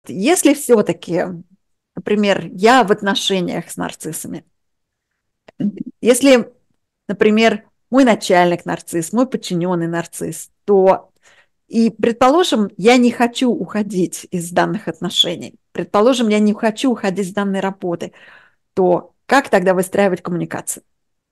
если все-таки, например, я в отношениях с нарциссами, если, например, мой начальник нарцисс, мой подчиненный нарцисс, то и, предположим, я не хочу уходить из данных отношений, предположим, я не хочу уходить с данной работы, то как тогда выстраивать коммуникацию?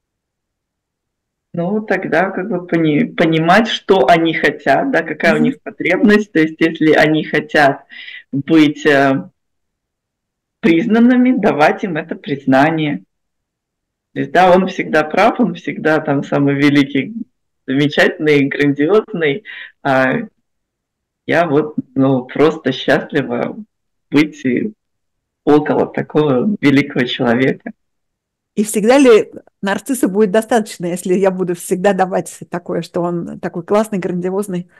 Ну, тогда как бы понимать, что они хотят, да, какая у Мгм. них потребность. То есть, если они хотят быть признанными, давать им это признание. То есть, да, он всегда прав, он всегда там самый великий, замечательный, грандиозный, а я вот, ну, просто счастлива быть около такого великого человека. И всегда ли нарцисса будет достаточно, если я буду всегда давать такое, что он такой классный, грандиозный?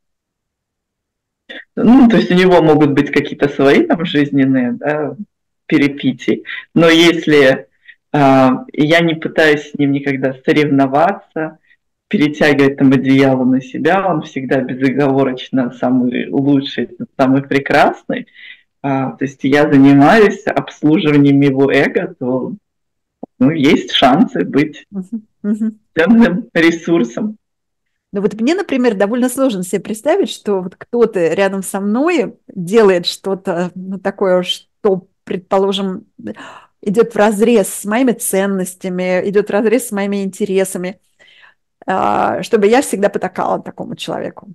Ну, то есть у него могут быть какие-то свои там жизненные, да, перипетии, но если я не пытаюсь с ним никогда соревноваться, перетягивать там одеяло на себя, он всегда безоговорочно самый лучший, самый прекрасный, то есть я занимаюсь обслуживанием его эго, то ну, есть шансы быть Мгм. Мгм. ценным ресурсом. Ну вот мне, например, довольно сложно себе представить, что вот кто-то рядом со мной делает что-то ну, такое, что, предположим, идет вразрез с моими ценностями, идет вразрез с моими интересами, чтобы я всегда потакала такому человеку.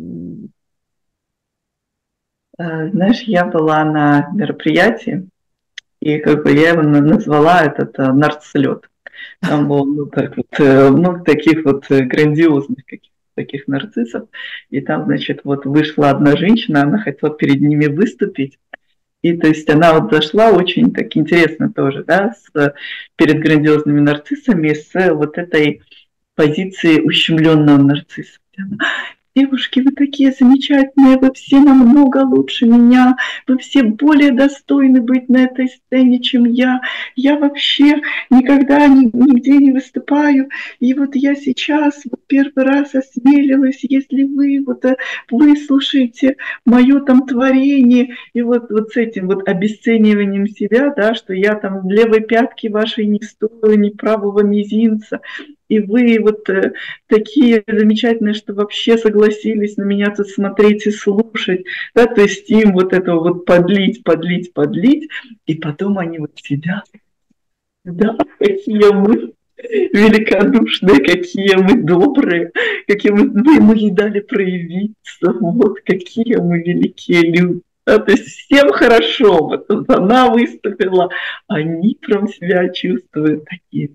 Знаешь, я была на мероприятии, и как бы я его назвала этот нарцлет. Там было ну, так вот, много таких вот грандиозных каких таких нарциссов. И там, значит, вот вышла одна женщина, она хотела перед ними выступить. И то есть она вот зашла очень так интересно тоже, да, перед грандиозными нарциссами с вот этой позиции ущемленного нарцисса. Девушки, вы такие замечательные, вы все намного лучше меня, вы все более достойны быть на этой сцене, чем я. Я вообще никогда нигде не выступаю, и вот я сейчас вот первый раз осмелилась, если вы вот выслушаете мое там творение, и вот с этим вот обесцениванием себя, да, что я там левой пятки вашей не стою, ни правого мизинца, и вы вот такие замечательные, что вообще согласились на меня тут смотреть и слушать, да, то есть им вот этого вот подлить, подлить, подлить, и потом они вот сидят, да, какие мы великодушные, какие мы добрые, какие мы ему не дали проявиться, вот какие мы великие люди. Да, то есть всем хорошо, вот она выступила, они прям себя чувствуют такие.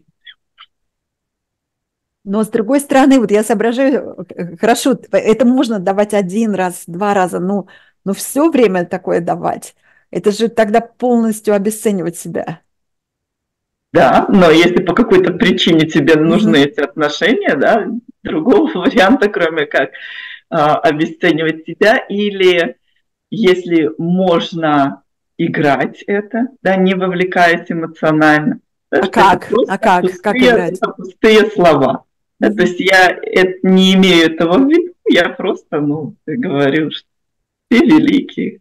Но с другой стороны, вот я соображаю, хорошо, это можно давать один раз, два раза, но все время такое давать, это же тогда полностью обесценивать себя. Да, но если по какой-то причине тебе нужны Мгм. эти отношения, да, другого варианта, кроме как обесценивать себя, или если можно играть это, да, не вовлекаясь эмоционально, да, А что это как? А просто как? Как пустые, играть? это пустые слова. Да, то Мгм. есть я не имею этого в виду, я просто, ну, говорю, что ты великий.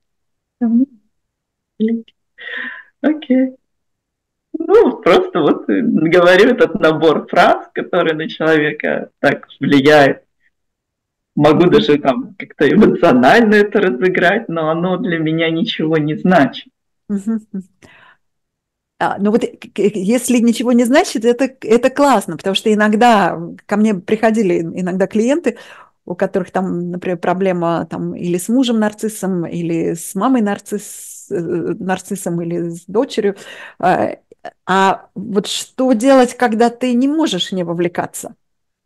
Окей. Ну, просто вот говорю этот набор фраз, который на человека так влияет. Могу Мгм. даже там как-то эмоционально это разыграть, но оно для меня ничего не значит. Мгм. Ну вот если ничего не значит, это классно, потому что иногда ко мне приходили иногда клиенты, у которых там, например, проблема там или с мужем нарциссом, или с мамой нарциссом, или с дочерью. А вот что делать, когда ты не можешь не вовлекаться?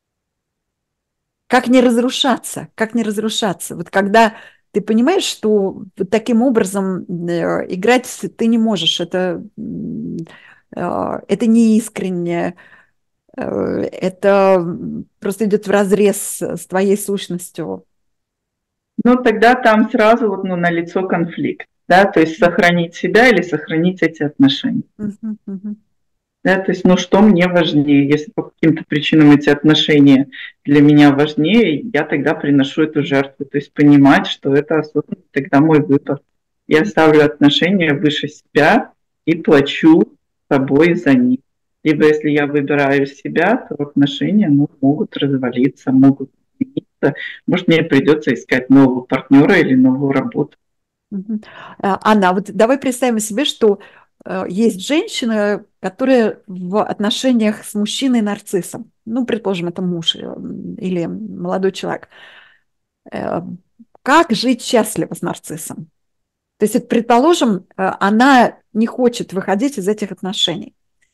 Как не разрушаться? Как не разрушаться? Вот когда ты понимаешь, что вот таким образом играть ты не можешь, это не искренне, это просто идет вразрез с твоей сущностью. Ну, тогда там сразу вот, ну, налицо конфликт, да, то есть сохранить себя или сохранить эти отношения. Мгм, мгм. Да, то есть, ну, что мне важнее? Если по каким-то причинам эти отношения для меня важнее, я тогда приношу эту жертву. То есть понимать, что это осознанно тогда мой выбор. Я ставлю отношения выше себя и плачу собой за них. Либо если я выбираю себя, то отношения могут развалиться, могут измениться. Может, мне придется искать нового партнера или новую работу. Анна, вот давай представим себе, что есть женщина, которая в отношениях с мужчиной-нарциссом. Ну, предположим, это муж или молодой человек. Как жить счастливо с нарциссом? То есть, предположим, она не хочет выходить из этих отношений.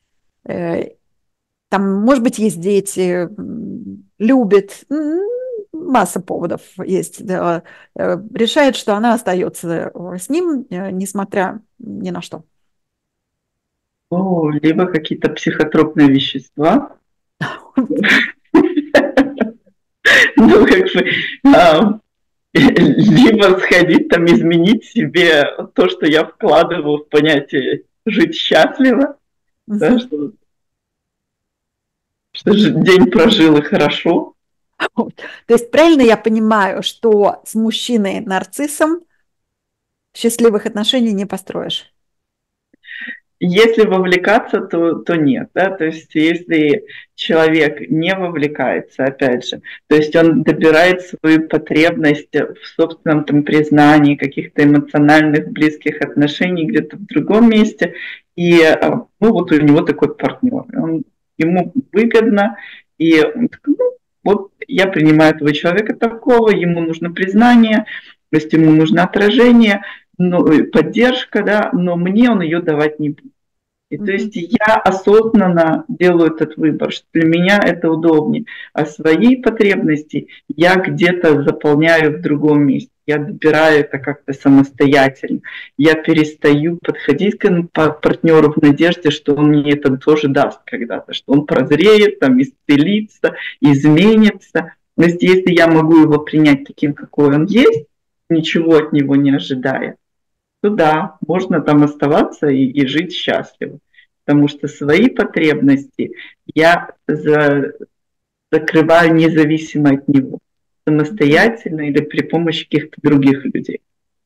Там, может быть, есть дети, любит, масса поводов есть. Да, решает, что она остается с ним, несмотря ни на что. Ну, либо какие-то психотропные вещества. Ну, как бы, либо сходить там, изменить себе то, что я вкладываю в понятие «жить счастливо», да, что день прожил и хорошо. То есть правильно я понимаю, что с мужчиной-нарциссом счастливых отношений не построишь? Если вовлекаться, то нет. Да? То есть если человек не вовлекается, опять же, то есть он добирает свою потребность в собственном там, признании, каких-то эмоциональных близких отношений где-то в другом месте, и ну, вот у него такой партнер. Ему выгодно, и он такой, ну, вот я принимаю этого человека такого, ему нужно признание, то есть ему нужно отражение, ну, поддержка, да, но мне он ее давать не будет. И то есть я осознанно делаю этот выбор, что для меня это удобнее, а свои потребности я где-то заполняю в другом месте. Я добираю это как-то самостоятельно. Я перестаю подходить к партнеру в надежде, что он мне это тоже даст когда-то, что он прозреет, там, исцелится, изменится. То есть если я могу его принять таким, какой он есть, ничего от него не ожидая, то да, можно там оставаться и жить счастливо. Потому что свои потребности я закрываю независимо от него, самостоятельно или при помощи каких-то других людей.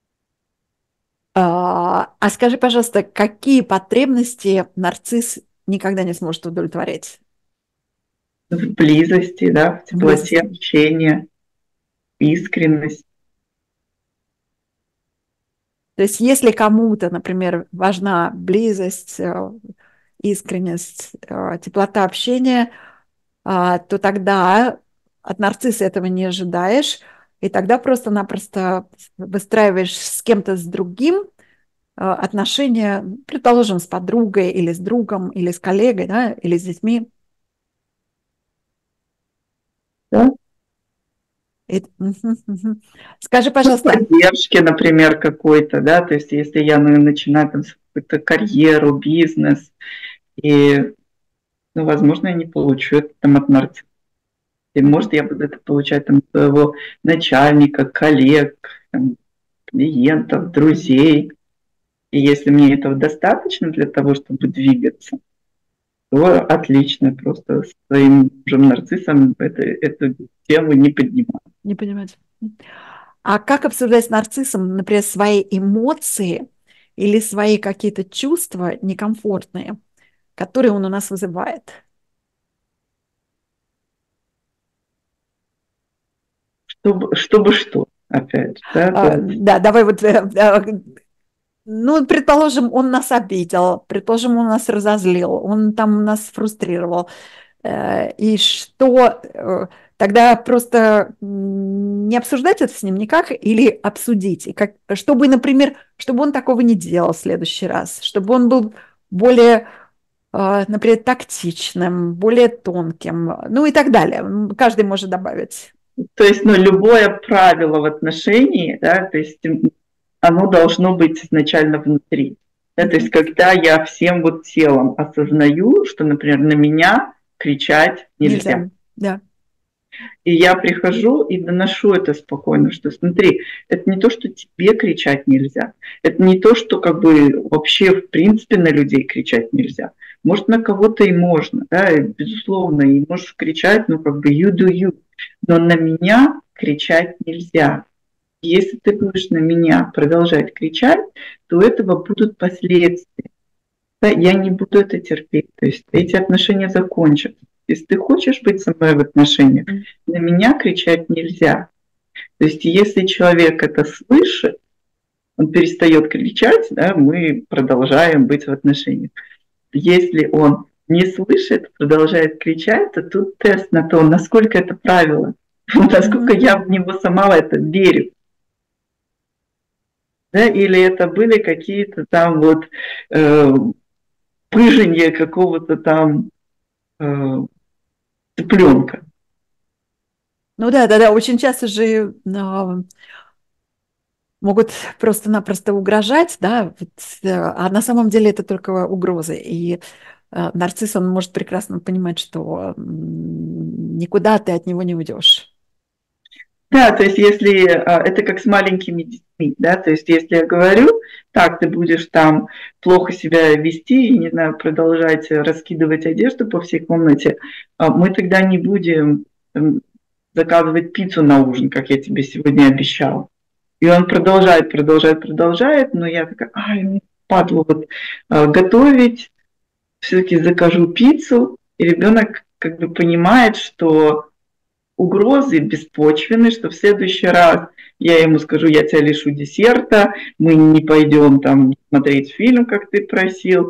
А скажи, пожалуйста, какие потребности нарцисс никогда не сможет удовлетворять? В близости, да, в теплоте общения, искренность. То есть если кому-то, например, важна близость, искренность, теплота общения, то тогда от нарцисса этого не ожидаешь, и тогда просто-напросто выстраиваешь с кем-то с другим отношения, предположим, с подругой или с другом, или с коллегой, да, или с детьми. Да? Скажи, пожалуйста. Поддержки, например, какой-то, да, то есть если я начинаю там какую-то карьеру, бизнес, и, ну, возможно, я не получу это там от нарцисса. И, может, я буду это получать там, от своего начальника, коллег, там, клиентов, друзей. И если мне этого достаточно для того, чтобы двигаться, то отлично, просто своим мужем нарциссом эту тему не поднимаю. Не понимать. А как обсуждать с нарциссом, например, свои эмоции или свои какие-то чувства некомфортные, которые он у нас вызывает? Чтобы что, опять же, да? Да, давай вот, ну, предположим, он нас обидел, предположим, он нас разозлил, он там нас фрустрировал. И что тогда просто не обсуждать это с ним никак или обсудить? И как, чтобы, например, чтобы он такого не делал в следующий раз, чтобы он был более, например, тактичным, более тонким, ну и так далее. Каждый может добавить. То есть, ну, любое правило в отношении, да, то есть оно должно быть изначально внутри. Да, то есть, когда я всем вот телом осознаю, что, например, на меня кричать нельзя. Да. И я прихожу и доношу это спокойно, что смотри, это не то, что тебе кричать нельзя, это не то, что как бы вообще в принципе на людей кричать нельзя. Может, на кого-то и можно, да, и, безусловно, и можешь кричать, ну как бы you do you, но на меня кричать нельзя. Если ты будешь на меня продолжать кричать, то у этого будут последствия. Да, я не буду это терпеть. То есть эти отношения закончатся. Если ты хочешь быть со мной в отношениях, на меня кричать нельзя. То есть если человек это слышит, он перестает кричать, да, мы продолжаем быть в отношениях. Если он не слышит, продолжает кричать, то тут тест на то, насколько это правило, насколько я в него сама в это верю. Да, или это были какие-то там вот пыженье какого-то там цыпленка. Ну да, да, да, очень часто же могут просто-напросто угрожать, да, вот, а на самом деле это только угрозы. И нарцисс, он может прекрасно понимать, что никуда ты от него не уйдешь. Да, то есть если это как с маленькими детьми, да, то есть если я говорю, так, ты будешь там плохо себя вести и, не знаю, продолжать раскидывать одежду по всей комнате, мы тогда не будем заказывать пиццу на ужин, как я тебе сегодня обещал. И он продолжает, но я такая, мне падло вот готовить, все-таки закажу пиццу, и ребенок как бы понимает, что угрозы беспочвенны, что в следующий раз я ему скажу, я тебя лишу десерта, мы не пойдем там смотреть фильм, как ты просил,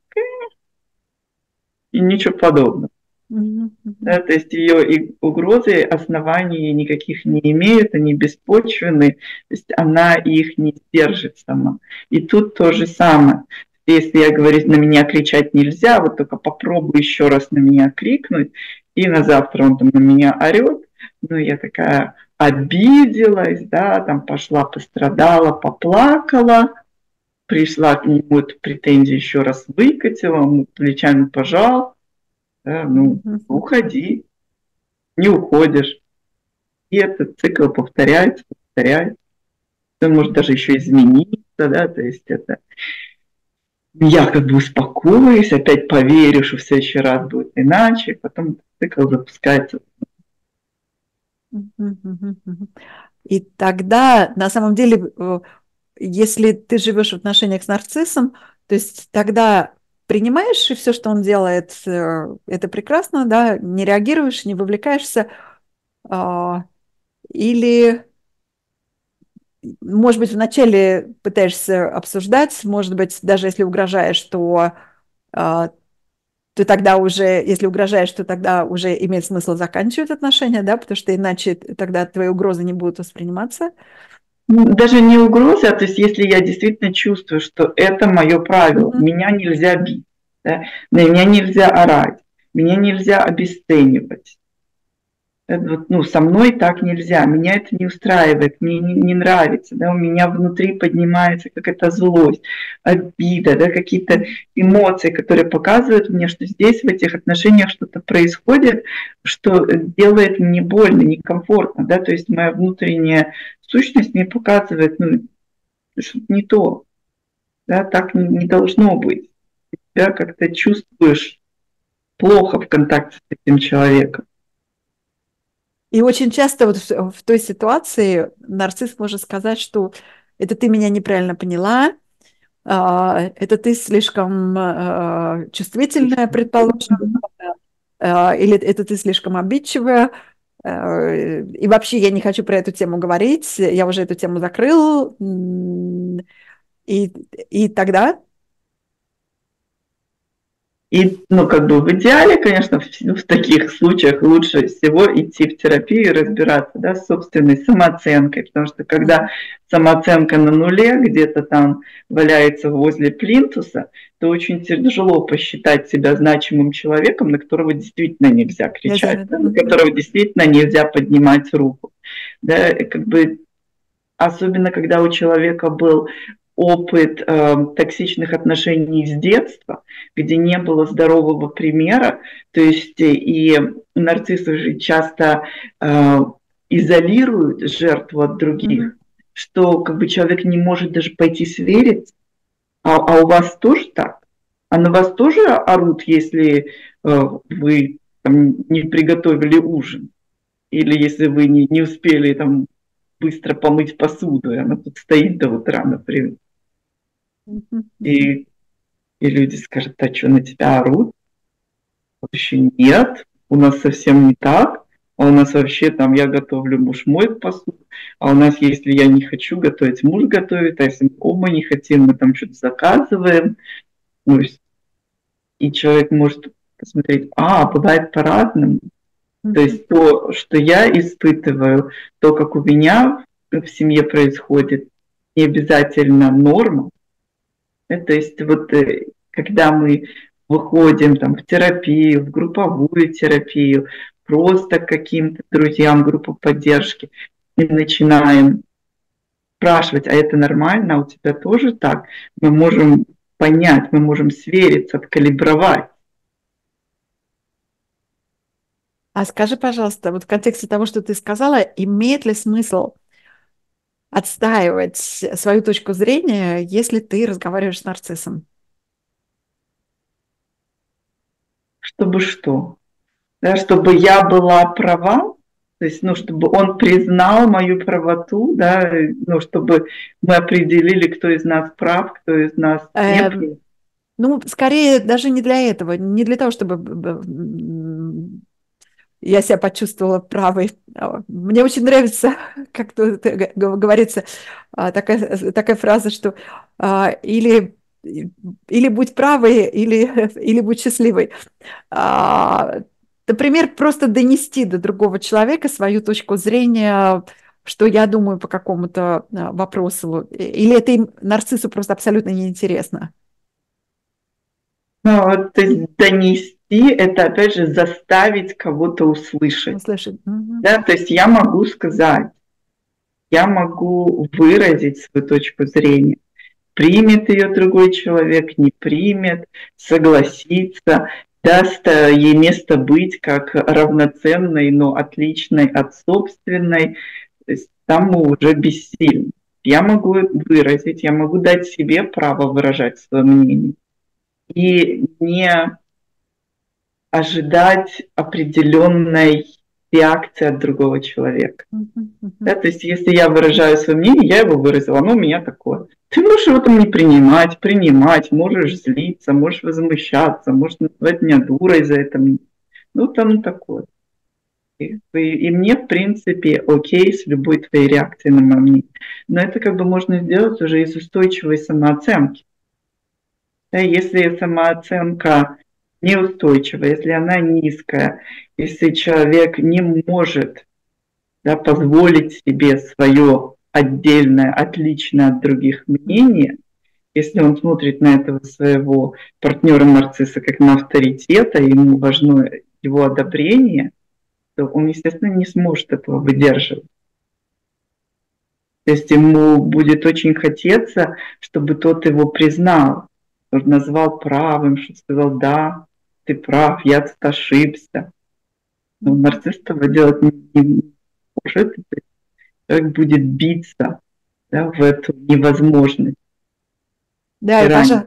и ничего подобного. Да, то есть ее угрозы оснований никаких не имеют, они беспочвенны, то есть она их не сдержит сама. И тут то же самое. Если я говорю, на меня кричать нельзя, вот только попробуй еще раз на меня крикнуть, и на завтра он там на меня орет, ну я такая обиделась, да, там пошла, пострадала, поплакала, пришла к нему эту претензию еще раз выкатила, плечами пожал, да, уходи, не уходишь. И этот цикл повторяется. Он может даже еще измениться, да, то есть это я как бы успокоюсь, опять поверю, что в следующий раз будет иначе, потом цикл запускается. И тогда, на самом деле, если ты живешь в отношениях с нарциссом, то есть тогда принимаешь и все, что он делает, это прекрасно, да, не реагируешь, не вовлекаешься, или, может быть, вначале пытаешься обсуждать, может быть, даже если угрожаешь, то ты тогда уже, если угрожаешь, то тогда уже имеет смысл заканчивать отношения, да, потому что иначе тогда твои угрозы не будут восприниматься. Даже не угроза, то есть если я действительно чувствую, что это мое правило, меня нельзя бить, да, на меня нельзя орать, меня нельзя обесценивать. Со мной так нельзя, меня это не устраивает, мне не нравится, да, у меня внутри поднимается какая-то злость, обида, да, какие-то эмоции, которые показывают мне, что здесь в этих отношениях что-то происходит, что делает мне больно, некомфортно, да, то есть моя внутренняя сущность мне показывает, что-то не то, да, так не должно быть, тебя как-то чувствуешь плохо в контакте с этим человеком. И очень часто вот в той ситуации нарцисс может сказать, что это ты меня неправильно поняла, это ты слишком чувствительная, предположим, или это ты слишком обидчивая, и вообще я не хочу про эту тему говорить, я уже эту тему закрыл, и тогда... И, в идеале, конечно, в таких случаях лучше всего идти в терапию и разбираться, да, с собственной самооценкой, потому что когда самооценка на нуле, где-то там валяется возле плинтуса, то очень тяжело посчитать себя значимым человеком, на которого действительно нельзя кричать, да, на которого действительно нельзя поднимать руку. Да, особенно когда у человека был опыт токсичных отношений с детства, где не было здорового примера, то есть и нарциссы же часто изолируют жертву от других, что человек не может даже пойти свериться, а у вас тоже так? А на вас тоже орут, если вы там, не приготовили ужин? Или если вы не успели там быстро помыть посуду, и она тут стоит до утра, например. И, и люди скажут: а что, на тебя орут? Вообще нет, у нас совсем не так. А у нас вообще там я готовлю, муж моет посуду. А у нас, если я не хочу готовить, муж готовит. А если мы оба не хотим, мы там что-то заказываем. Ну, и человек может посмотреть: бывает по-разному. То есть то, что я испытываю, то, как у меня в семье происходит, не обязательно норма. То есть вот когда мы выходим там в терапию, в групповую терапию, просто к каким-то друзьям, группу поддержки, и начинаем спрашивать: а это нормально, а у тебя тоже так? Мы можем понять, мы можем свериться, откалибровать. А скажи, пожалуйста, вот в контексте того, что ты сказала, имеет ли смысл отстаивать свою точку зрения, если ты разговариваешь с нарциссом? Чтобы что? Да, чтобы я была права, то есть, чтобы он признал мою правоту, да, чтобы мы определили, кто из нас прав, кто из нас не прав. Ну, скорее, даже не для этого, не для того, чтобы я себя почувствовала правой. Мне очень нравится, как тут говорится, такая фраза, что или будь правой, или будь счастливой. Например, просто донести до другого человека свою точку зрения, что я думаю по какому-то вопросу. Или это им, нарциссу, просто абсолютно неинтересно? То есть донести — это, опять же, заставить кого-то услышать. Услышать. Да? То есть я могу сказать, я могу выразить свою точку зрения. Примет ее другой человек, не примет, согласится, даст ей место быть как равноценной, но отличной от собственной. То есть там мы уже бессильны. Я могу выразить, я могу дать себе право выражать свое мнение и не ожидать определенной реакции от другого человека. Да, то есть если я выражаю свое мнение, я его выразила, оно у меня такое. Ты можешь его там не принимать, можешь злиться, можешь возмущаться, можешь называть меня дурой за это. Там такое. И мне, в принципе, окей с любой твоей реакцией на мое мнение. Но это можно сделать уже из устойчивой самооценки. Да, если самооценка неустойчивая, если она низкая, если человек не может, да, позволить себе свое отдельное, отличное от других мнение, если он смотрит на этого своего партнера-нарцисса как на авторитета, ему важно его одобрение, то он, естественно, не сможет этого выдерживать. То есть ему будет очень хотеться, чтобы тот его признал, назвал правым, что сказал: да, ты прав, я тут ошибся. Но нарцисс этого делать не может, человек будет биться, да, в эту невозможность. Да,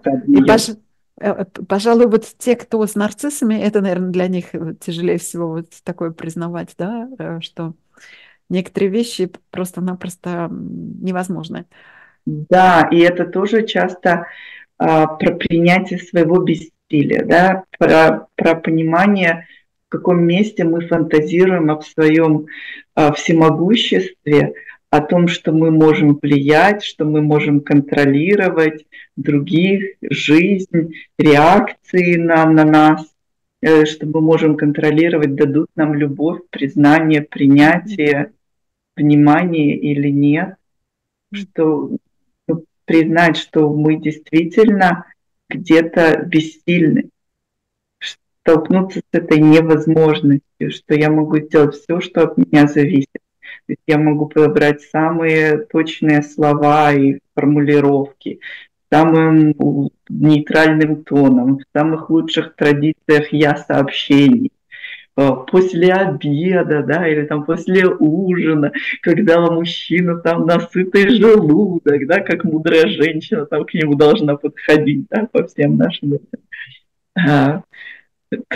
пожалуй, вот те, кто с нарциссами, это, наверное, для них тяжелее всего вот такое признавать, да, что некоторые вещи просто-напросто невозможны. Да, и это тоже часто про принятие своего бессилия, да, про понимание, в каком месте мы фантазируем о своем всемогуществе, о том, что мы можем влиять, что мы можем контролировать других, жизнь, реакции на нас, что мы можем контролировать, дадут нам любовь, признание, принятие, внимание или нет, что признать, что мы действительно где-то бессильны, столкнуться с этой невозможностью, что я могу сделать все, что от меня зависит. То есть я могу подобрать самые точные слова и формулировки, самым нейтральным тоном, в самых лучших традициях я-сообщений. После обеда, да, или там после ужина, когда мужчина там насытый желудок, да, как мудрая женщина там к нему должна подходить, да, по всем нашим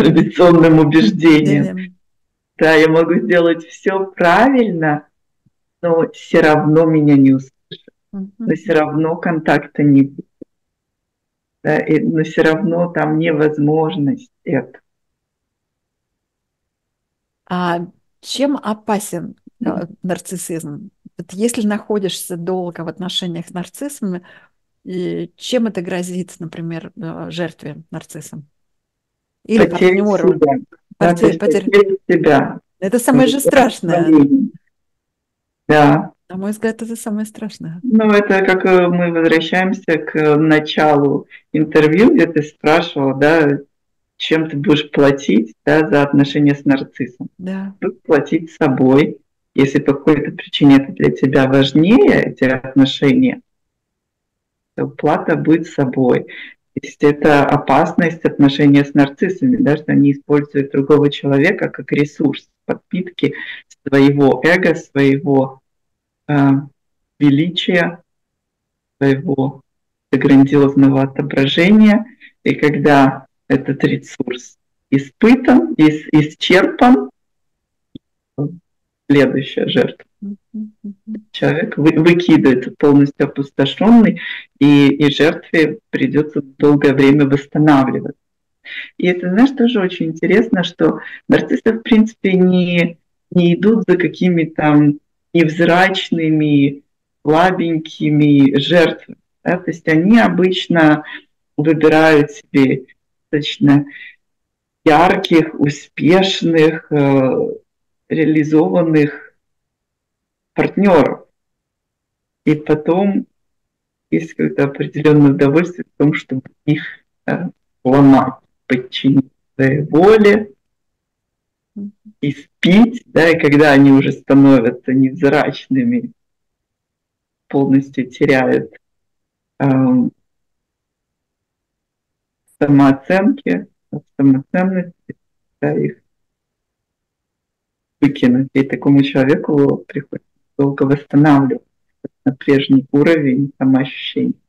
традиционным убеждениям. Да, я могу сделать все правильно, но все равно меня не услышат, но Мгм. все равно контакта не будет, да, но все равно там невозможность это. А чем опасен нарциссизм? Вот если находишься долго в отношениях с нарциссами, и чем это грозит, например, жертве нарцисса или Потеря партнеру? себя, да, то есть Потеря. потеря себя, Это самое же страшное. восстановление. Да, На мой взгляд, это самое страшное. ну это как мы возвращаемся к началу интервью, где ты спрашивал, да, чем ты будешь платить, да, за отношения с нарциссом. Да. Будешь платить собой, если по какой-то причине это для тебя важнее, эти отношения, то плата будет собой. То есть это опасность отношения с нарциссами, да, что они используют другого человека как ресурс подпитки своего эго, своего э, величия, своего грандиозного отображения. И когда этот ресурс испытан, исчерпан, следующая жертва. Мгм, мгм. Человек выкидывается полностью опустошенный, и жертве придется долгое время восстанавливаться. И это, знаешь, тоже очень интересно, что нарциссы, в принципе, не идут за какими-то невзрачными, слабенькими жертвами. Да? То есть они обычно выбирают себе достаточно ярких, успешных, реализованных партнеров. И потом есть какое-то определенное удовольствие в том, чтобы их ломать, подчинить своей воле, испить, да, и когда они уже становятся невзрачными, полностью теряют э, самооценки, самоценности, да, их выкинуть. И такому человеку приходится долго восстанавливать на прежний уровень самоощущения.